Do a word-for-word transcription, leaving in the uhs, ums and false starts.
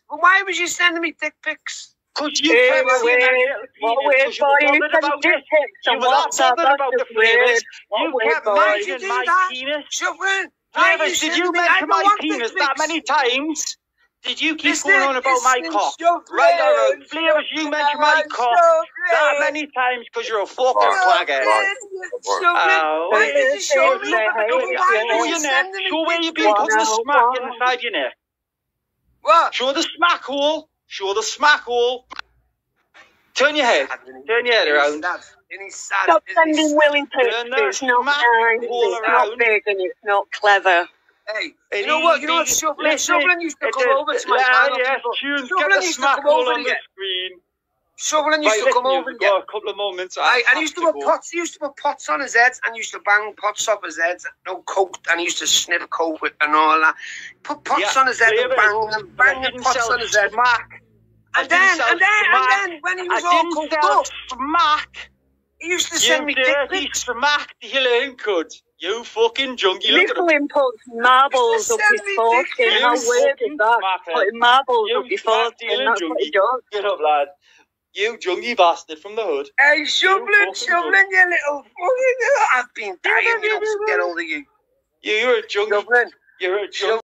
Well, why was you sending me dick pics? Because you hey, kept saying that what weird boy, you sent dick pics on WhatsApp, that's just weird. You kept mentioning my penis. Shuffling. Flavoured, did you mention my penis that many times? Did you keep going on about my cock? Right or wrong? Flavoured, you mentioned my cock that many times because you're a fucking claghead. Oh, why did you show me? Show your neck. Show where you've been putting the smack inside your neck. What? Show the smack hole. Show the smack hole. Turn your head. Turn your head around. Stop sending Willy pics. It's not nice. It's not big and it's not clever. Hey, you know what? You know what? Shuffling, Shuffling used to come over to my channel. Shuffling used to come over on the screen. Shuffling used to come over. Yeah, a couple of moments. I and used to put pots. He used to put pots on his head and used to bang pots off his head. No coke, and he used to sniff coke with and all that. Put pots on his head and bang them, bang the pots on his head. And then, and then, and then, when he was all coked up, smack. He used to send me dick pics. Smack the healing could. You fucking junkie. Little him put marbles up his foreskin. How weird is that? Putting marbles up your foreskin. That's what he does. Get up, lad. You junkie bastard from the hood. Hey, Shuffling, Shuffling, you little fucking. I've been dying, you know, to get hold of you. You're a junkie. Shuffling. You're a junkie.